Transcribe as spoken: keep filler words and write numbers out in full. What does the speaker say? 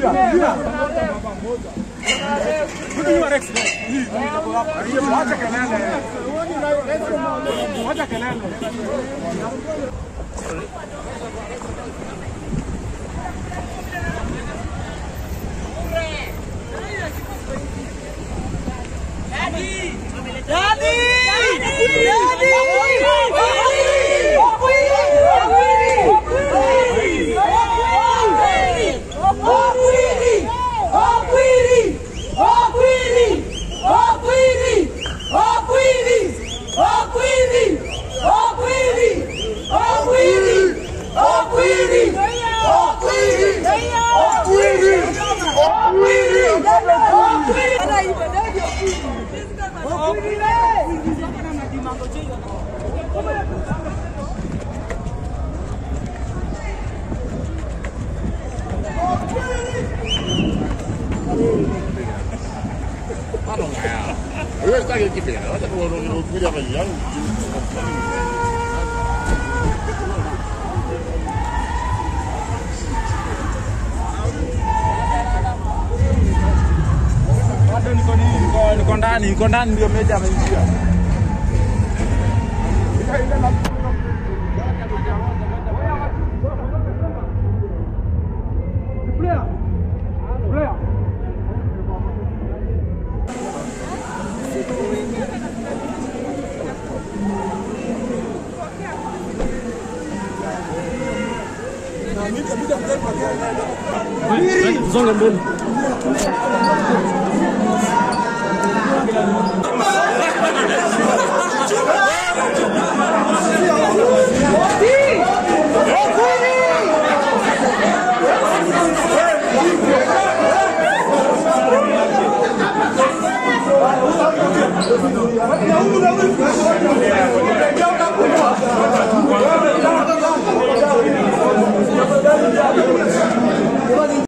Io sto che ti bene, guarda come non lo guida per gli anni. Guarda niko nini, niko ndani, niko ndani ndio meja ameingia. Songa mbele. What?